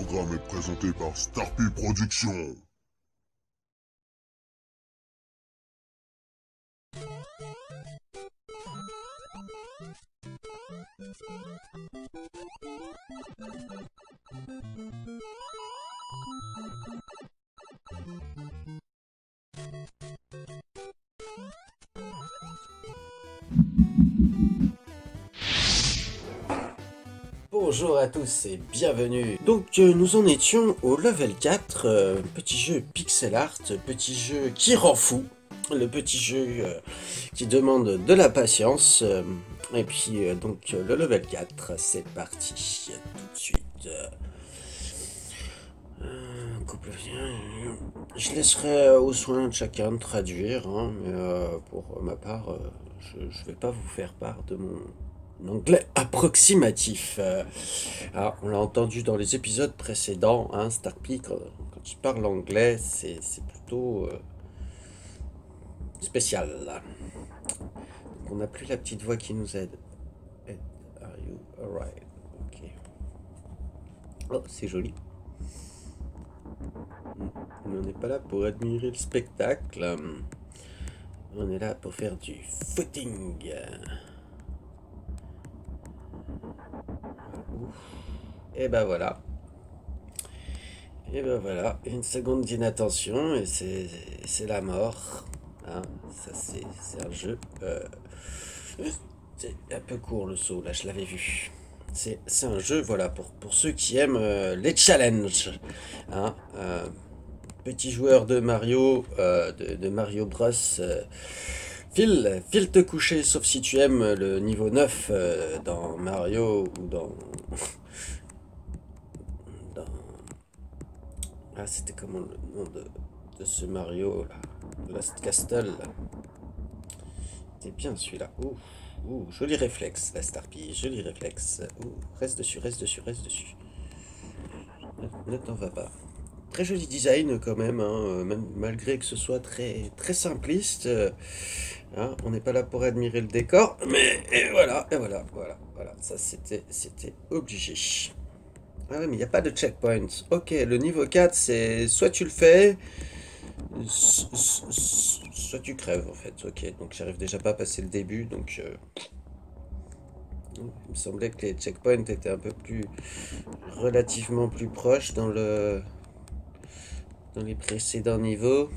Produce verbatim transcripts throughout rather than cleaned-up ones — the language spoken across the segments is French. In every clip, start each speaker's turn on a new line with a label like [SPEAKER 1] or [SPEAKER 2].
[SPEAKER 1] programme est présenté par Starpy Productions.
[SPEAKER 2] Bonjour à tous et bienvenue. Donc euh, nous en étions au level quatre, euh, petit jeu pixel art, petit jeu qui rend fou, le petit jeu euh, qui demande de la patience. euh, et puis euh, donc euh, le level quatre, c'est parti tout de suite. Euh, euh, couple, euh, je laisserai aux soins de chacun de traduire, hein, mais euh, pour ma part, euh, je ne vais pas vous faire part de mon anglais approximatif. Euh, ah, on l'a entendu dans les épisodes précédents, hein, Starpy, quand, quand tu parles anglais, c'est c'est plutôt euh, spécial. Donc, on n'a plus la petite voix qui nous aide. Ed, Are you alright? Ok. Oh, c'est joli. On n'est pas là pour admirer le spectacle. On est là pour faire du footing. Et ben voilà. Et ben voilà, une seconde d'inattention et c'est c'est la mort. Hein, ça c'est c'est un jeu. Euh, c'est un peu court le saut, là je l'avais vu. C'est c'est un jeu, voilà, pour, pour ceux qui aiment euh, les challenges. Hein, euh, petit joueur de Mario, euh, de, de Mario Bros. Euh, file, file te coucher, sauf si tu aimes le niveau neuf euh, dans Mario ou dans... dans ah, c'était comment le nom de, de ce Mario là? Lost Castle. C'était bien celui-là. Ouh, ouh, joli réflexe, la Starpy, joli réflexe. Ouh, reste dessus, reste dessus, reste dessus. Ne, ne t'en va pas. Très joli design quand même, hein, même malgré que ce soit très, très simpliste. Euh, hein, on n'est pas là pour admirer le décor, mais et voilà, et voilà, voilà, voilà. Ça c'était, c'était obligé. Ah ouais, mais il n'y a pas de checkpoint. Ok, le niveau quatre, c'est soit tu le fais, soit tu crèves en fait. Ok, donc j'arrive déjà pas à passer le début, donc euh, il me semblait que les checkpoints étaient un peu plus relativement plus proches dans le dans les précédents niveaux.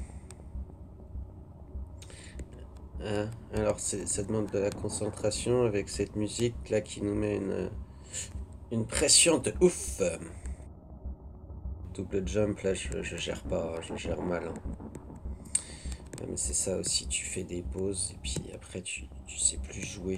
[SPEAKER 2] Hein, alors ça demande de la concentration avec cette musique là qui nous met une, une pression de ouf. Double jump là je, je gère pas, je gère mal. Hein. Mais c'est ça aussi, tu fais des pauses et puis après tu, tu sais plus jouer.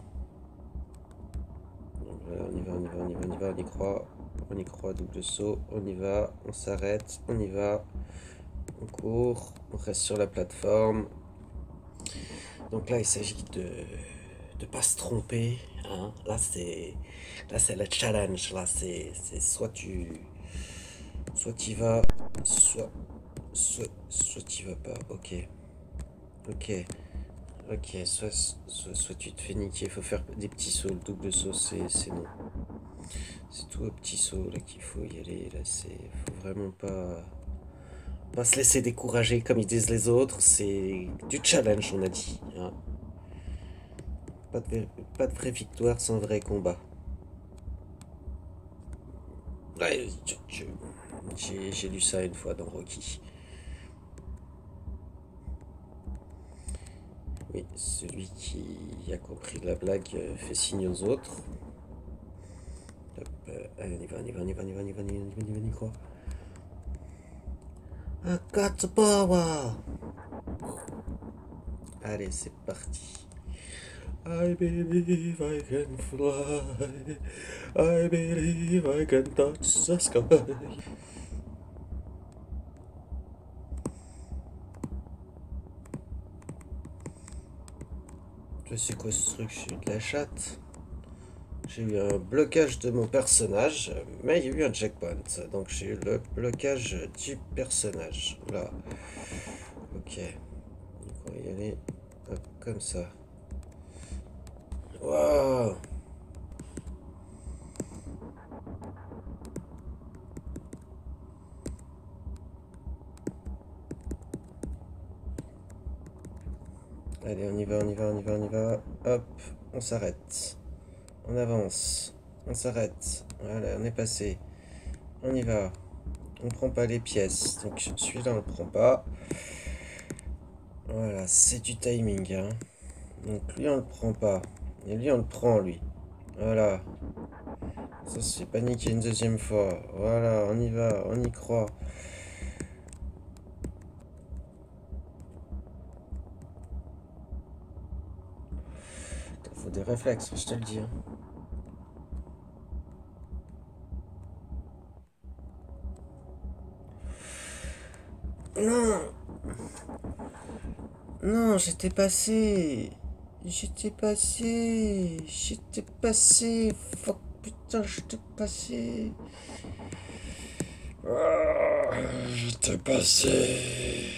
[SPEAKER 2] Donc voilà, on y va, on y va, on y va, on y va, on y croit. On y croit, double saut, on y va, on s'arrête, on y va. On court, on reste sur la plateforme. Donc là il s'agit de de pas se tromper. Hein. Là c'est là c'est le challenge. Là c'est soit tu soit tu vas, soit soit soit tu vas pas. Ok. Ok. Ok, soit, soit, soit tu te fais niquer, il faut faire des petits sauts, le double saut c'est non. C'est tout au petit saut là qu'il faut y aller, là c'est... Faut vraiment pas... Pas se laisser décourager comme ils disent les autres, c'est du challenge on a dit. Hein. Pas, de, pas de vraie victoire sans vrai combat. Ouais, j'ai lu ça une fois dans Rocky. Oui, celui qui a compris la blague fait signe aux autres. Hop, euh, allez, on y va, on y va, on y va, on y va, on y va, on y va, on y va, on y va, on y croit. I got the power! Allez, c'est parti. I believe I can fly. I believe I can touch the sky. C'est quoi ce truc? J'ai eu de la chatte. J'ai eu un blocage de mon personnage, mais il y a eu un checkpoint. Donc j'ai eu le blocage du personnage. Là. Ok. Donc on va y aller hop, comme ça. Wow. Allez, on y va, on y va, on y va, on y va. Hop, on s'arrête. On avance. On s'arrête. Voilà, on est passé. On y va. On prend pas les pièces. Donc celui-là, on le prend pas. Voilà, c'est du timing. Hein. Donc lui, on le prend pas. Et lui, on le prend, lui. Voilà. Ça se fait paniquer une deuxième fois. Voilà, on y va, on y croit. Faut des réflexes, je te le dis. Hein. Non! Non, j'étais passé! J'étais passé! J'étais passé! Fuck, putain, j'étais passé! Ah, j'étais passé!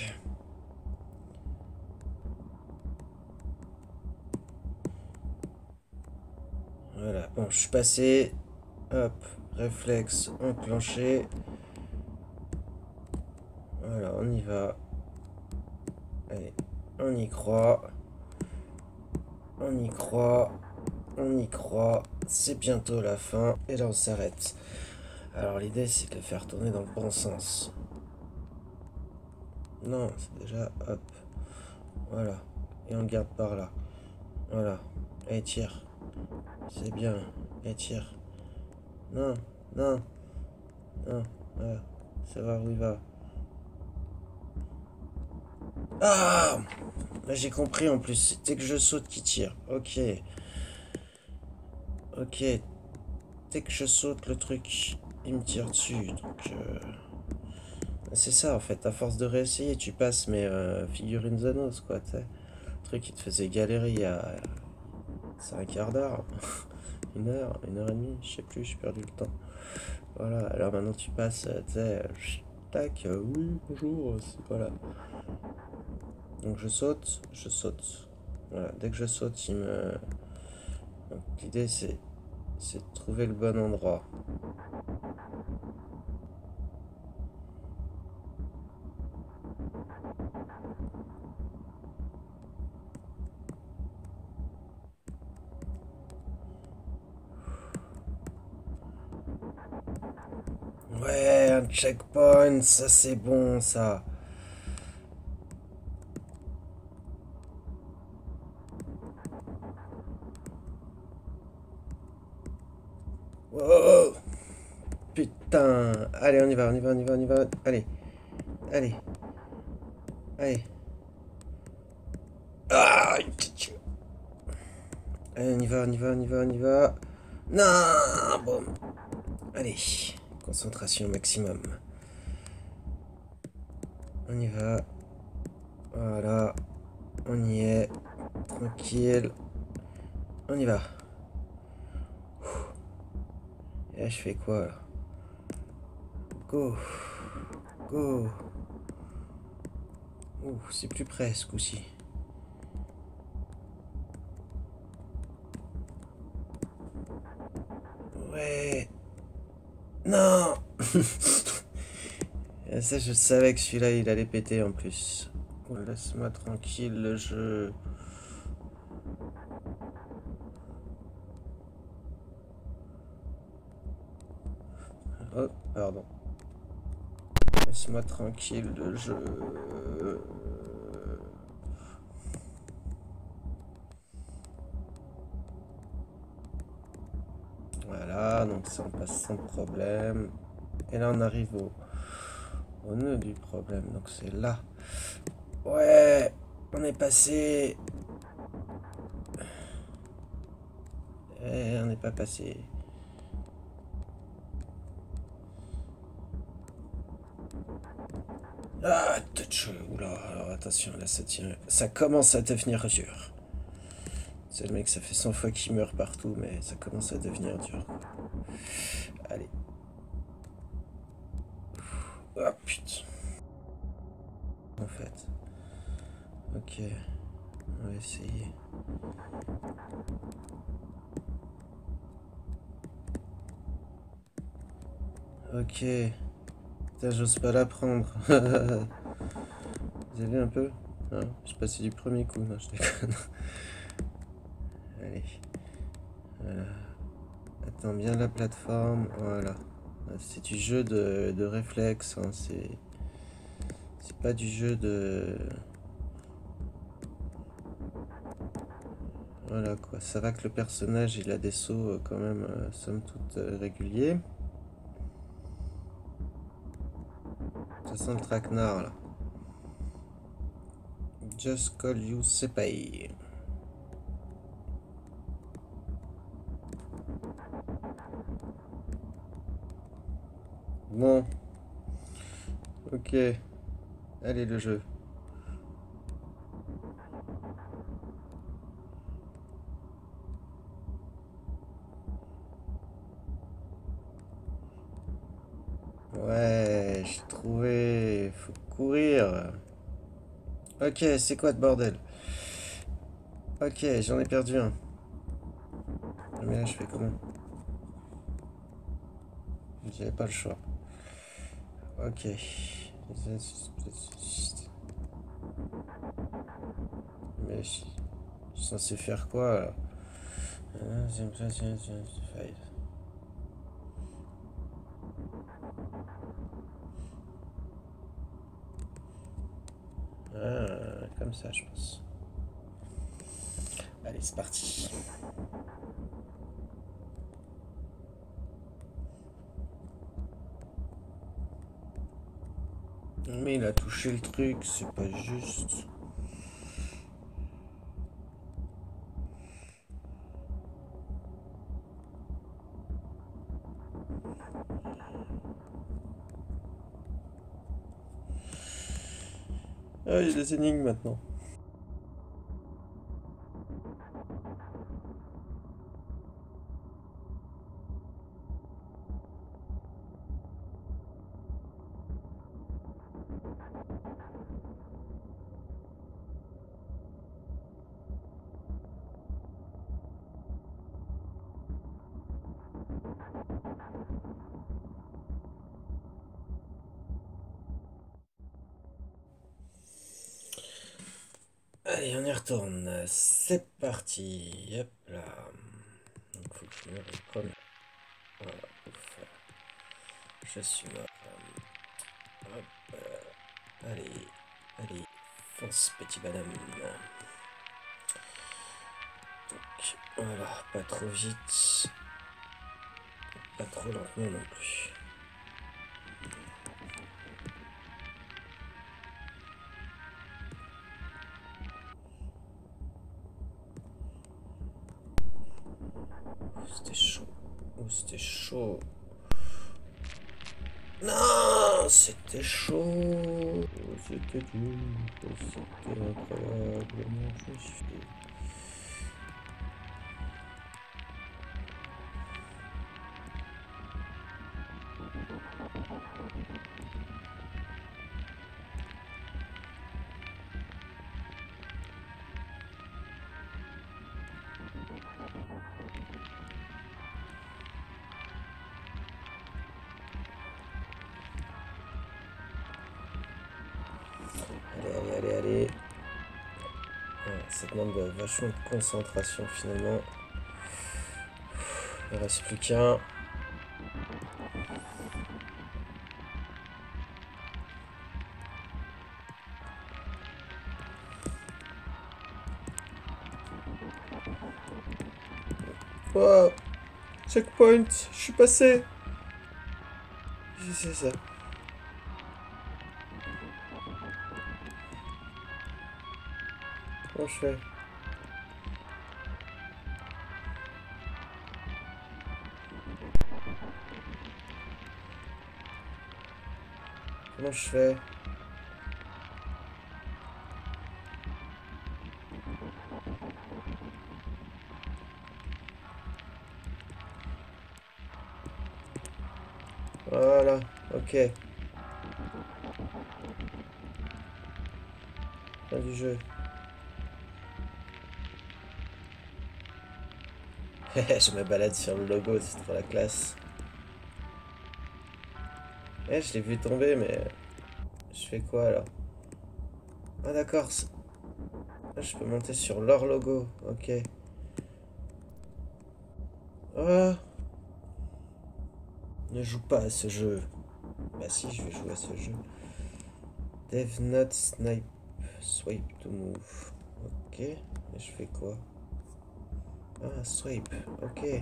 [SPEAKER 2] Voilà, bon, je suis passé. Hop, réflexe enclenché. Voilà, on y va. Allez, on y croit. On y croit. On y croit. C'est bientôt la fin. Et là, on s'arrête. Alors, l'idée, c'est de le faire tourner dans le bon sens. Non, c'est déjà... Hop. Voilà. Et on le garde par là. Voilà. Et tire. C'est bien. Et tire. Non. Non. Non. Voilà. Savoir où il va. Ah! Là, j'ai compris en plus. C'était que je saute qui tire. Ok. Ok. Dès que je saute le truc, il me tire dessus. Donc... Euh... C'est ça en fait, à force de réessayer, tu passes, mais euh, figurine Zanos quoi, tu sais. Le truc qui te faisait galérer il y a. C'est un quart d'heure, une heure, une heure et demie, je sais plus, j'ai perdu le temps. Voilà, alors maintenant tu passes, tu sais, tac, euh, oui, bonjour, voilà. Donc je saute, je saute. Voilà, dès que je saute, il me. Donc l'idée c'est. C'est de trouver le bon endroit. Ouais, un checkpoint, ça c'est bon ça. Oh putain. Allez, on y va, on y va, on y va, on y va. Allez, allez, allez. Ah, allez, on y va, on y va, on y va, on y va. Non, bon. Allez, concentration maximum. On y va. Voilà, on y est. Tranquille. On y va. Et là, je fais quoi là? Go. Go. Ouh, c'est plus près ce coup-ci. Ouais. Non. Ça, je savais que celui-là, il allait péter en plus. Oh, laisse-moi tranquille, le jeu. Oh, pardon. Laisse-moi tranquille, le jeu. Voilà, donc ça on passe sans problème. Et là on arrive au, au nœud du problème, donc c'est là. Ouais, on est passé. Et on n'est pas passé. Ah, touch. Oula, alors attention, là ça tient. Ça commence à devenir dur. C'est le mec, ça fait cent fois qu'il meurt partout, mais ça commence à devenir dur. Allez. Ah putain. En fait. Ok. On va essayer. Ok. Putain, j'ose pas la prendre. Vous avez vu un peu? Hein, je suis passé du premier coup, non, je déconne. Allez. Voilà. Attends bien la plateforme, voilà. C'est du jeu de, de réflexe, hein. c'est... C'est pas du jeu de... Voilà quoi, ça va que le personnage il a des sauts euh, quand même, euh, somme toute euh, réguliers. Ça sent le traquenard là. Just call you Sepay. Bon. Ok. Allez le jeu. Ouais, j'ai trouvé. Faut courir. Ok, c'est quoi de bordel? Ok, j'en ai perdu un. Mais là, je fais comment? J'avais pas le choix. Ok. Mais je suis censé faire quoi là? Ah, comme ça, je pense. Allez, c'est parti. Mais il a touché le truc, c'est pas juste. Ah, il y a des énigmes maintenant. Allez, on y retourne. C'est parti. Hop là. Donc, faut que je me reprenne. Voilà, ouf. Je suis mort. Hop. euh, Allez, allez. Fonce, petit bonhomme. Donc, voilà, pas trop vite. Pas trop lentement non plus. C'était chaud. Oh, c'était chaud. Non, c'était chaud. Oh, c'était dur. Oh, c'était incroyablement difficile. Allez, allez, allez, allez. Ouais, ça demande vachement de concentration finalement. Il ne reste plus qu'un. Oh, checkpoint, je suis passé. C'est ça. Comment je fais? Comment je fais? Voilà, ok. Fin du jeu. Je me balade sur le logo, c'est trop la classe. Eh, je l'ai vu tomber, mais... Je fais quoi, alors? Ah, d'accord. Ah, je peux monter sur leur logo. Ok. Ah, ne joue pas à ce jeu. Bah si, je vais jouer à ce jeu. Dev not snipe. Swipe to move. Ok. Mais je fais quoi? Ah, swipe. Ok.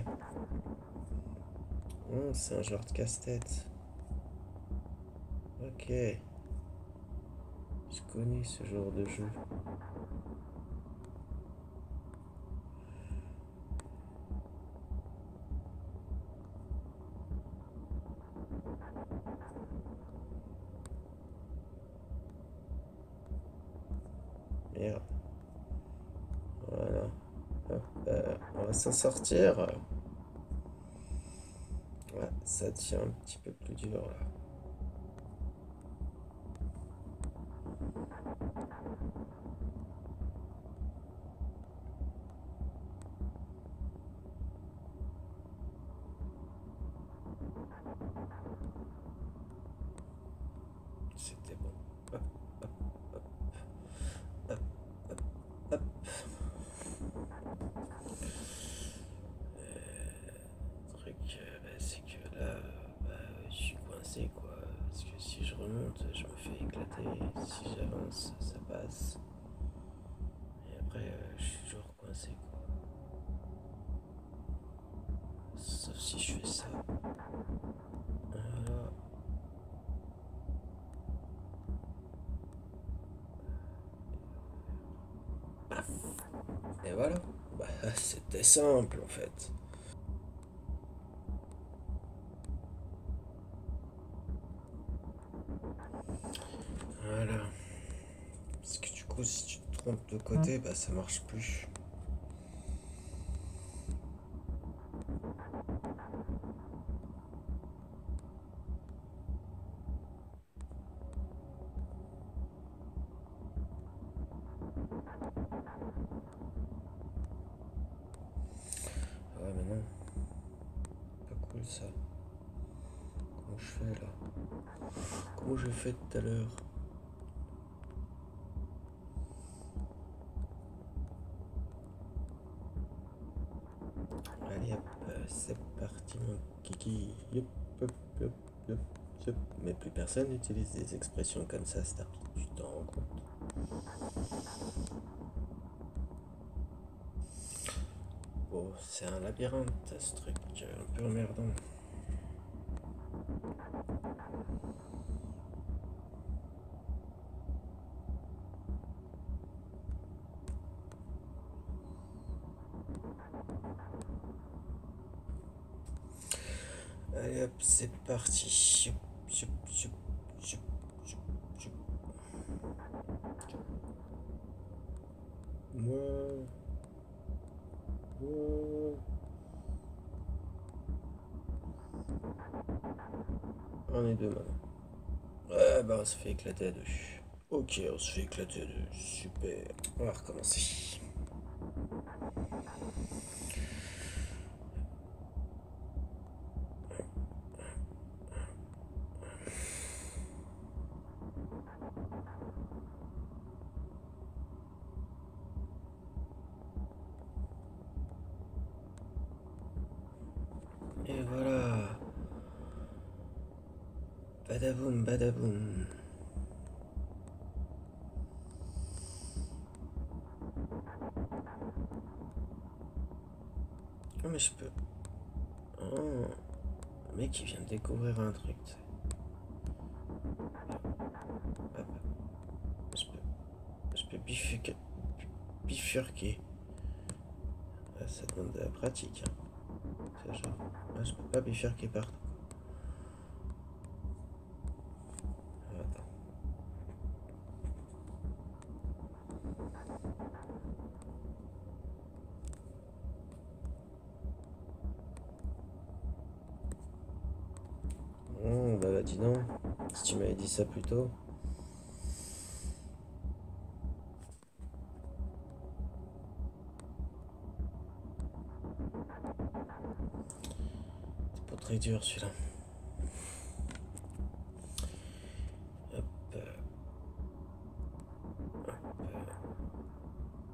[SPEAKER 2] Oh, c'est un genre de casse-tête. Ok. Je connais ce genre de jeu. Merde. Voilà. Hop, euh, on va s'en sortir. Ouais, ça devient un petit peu plus dur là. C'était bon. Hop, hop, hop, hop, hop, hop. Le truc, euh, bah, c'est que là, euh, bah, je suis coincé quoi. Parce que si je remonte, je me fais éclater. Si j'avance, ça passe. Et après, euh, je suis toujours coincé quoi. Sauf si je fais ça. Voilà. Paf. Et voilà. Bah, c'était simple en fait. Voilà. Parce que du coup, si tu te trompes de côté, bah ça marche plus. Ouais, mais non. Pas cool ça. Comment je fais là? Comment j'ai fait tout à l'heure? Allez hop, euh, c'est parti mon kiki. Yop, yop, yop, yop, yop. Mais plus personne n'utilise des expressions comme ça, Starpy. Tu t'en rends compte? Oh, c'est un labyrinthe ce truc, un peu emmerdant. Allez hop, c'est parti. Youp, youp, youp, youp, youp, youp. Moi. Moi. On est deux maintenant. Ouais, bah on se fait éclater à deux. Ok, on se fait éclater à deux. Super. On va recommencer. Et voilà. Badaboum, badaboum. Oh, mais je peux. Oh, le mec il vient de découvrir un truc. Hop. Je peux. Je peux bifurquer. Bifurquer. Ah, ça demande de la pratique. Hein. C'est genre. Ah, je peux pas bifurquer partout. Attends. Oh, bah, bah dis donc. Si tu m'avais dit ça plus tôt. C'est pas très dur celui-là. Hop. Hop.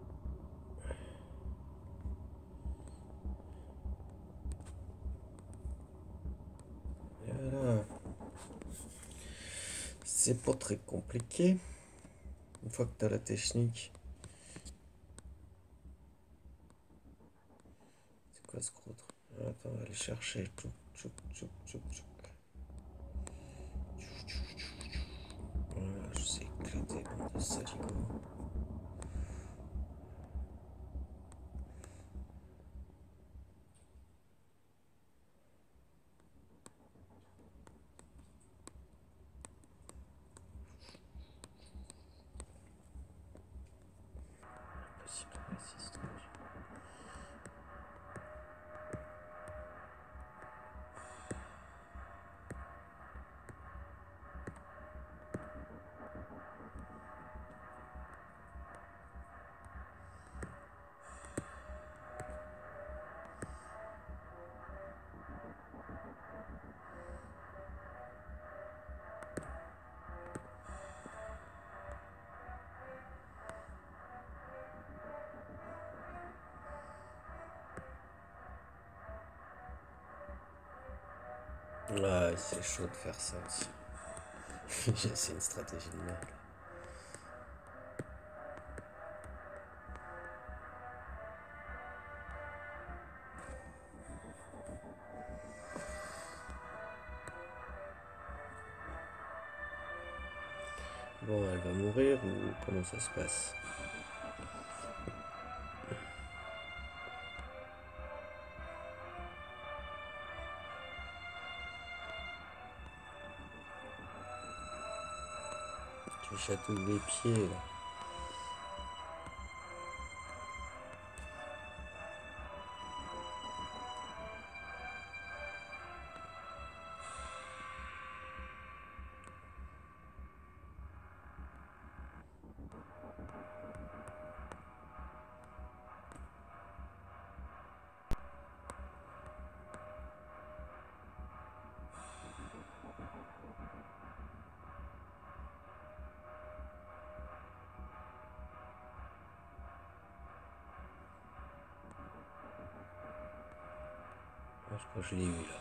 [SPEAKER 2] C'est pas très compliqué. Une fois que tu as la technique. C'est quoi ce gros truc? Attends, on va aller chercher. Tchouk, tchouk, tchouk, tchouk, tchouk. Voilà, je sais éclater, bande de saligots. Impossible de résister. Ah, c'est chaud de faire ça aussi. C'est une stratégie de merde. Bon, elle va mourir ou comment ça se passe? Tu chatouilles les pieds là. Je crois que je l'ai eu là.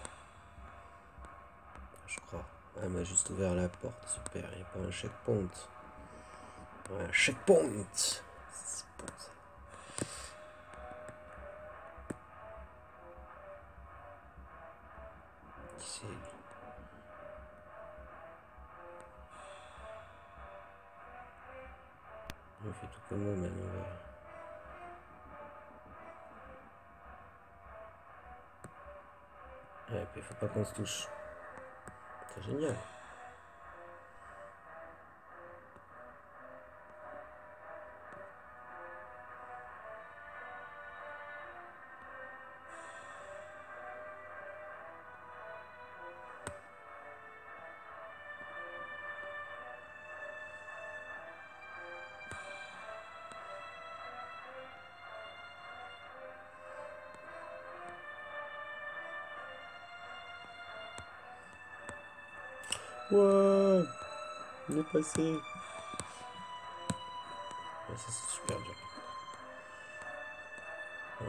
[SPEAKER 2] Je crois. Elle m'a juste ouvert la porte. Super, il n'y a pas un checkpoint. Ouais, un checkpoint. C'est bon ça. Qui c'est lui? On fait tout comme moi maintenant. Ouais, et puis il faut pas qu'on se touche. C'est génial. Ouais, on est passé. Ouais, ça c'est super dur. Ouais.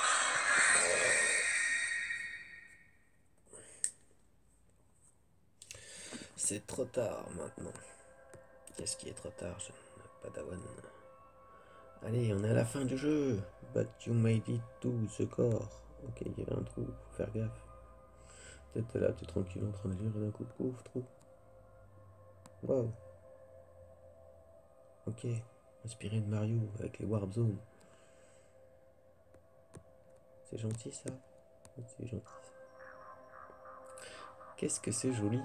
[SPEAKER 2] C'est trop tard maintenant. Qu'est-ce qui est trop tard, jeune Padawan? Allez, on est à la fin du jeu. But you made it to the core. Ok, il y avait un trou, faut faire gaffe. Peut-être là, t'es tranquille en train de lire et d'un coup de ouf, trou. Wow. Ok, inspiré de Mario avec les Warp Zones. C'est gentil ça. C'est gentil ça. Qu'est-ce que c'est joli.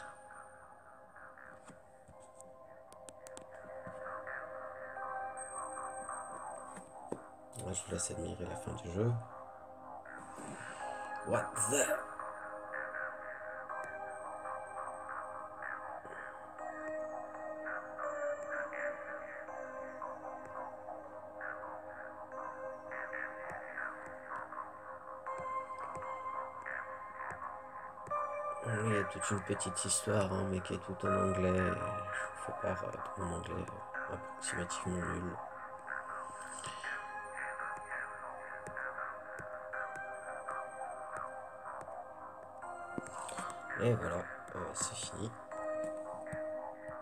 [SPEAKER 2] Moi, je vous laisse admirer la fin du jeu. What the... Il y a toute une petite histoire, hein, mais qui est tout en anglais. Je vous fais part de mon anglais approximativement nul. Et voilà, euh, c'est fini.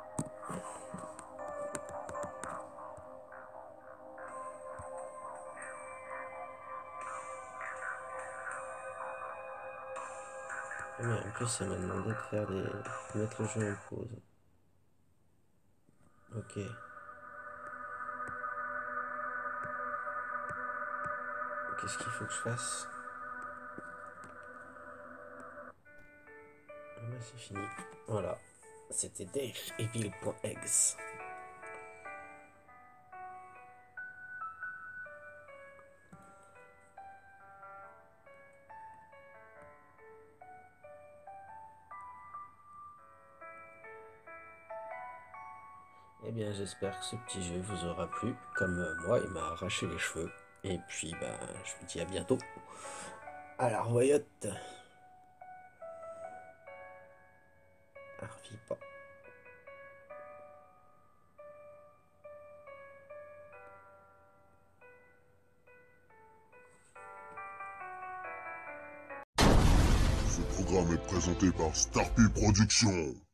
[SPEAKER 2] plus, ça m'a demandé de faire des... de mettre le jeu en pause. Ok. Qu'est-ce qu'il faut que je fasse? Ah bah c'est fini. Voilà. C'était daveevil.exe. Eh bien, j'espère que ce petit jeu vous aura plu. Comme euh, moi, il m'a arraché les cheveux. Et puis, bah, je vous dis à bientôt. À la revoyote. Arfi pas.
[SPEAKER 1] Ce programme est présenté par Starpy Productions.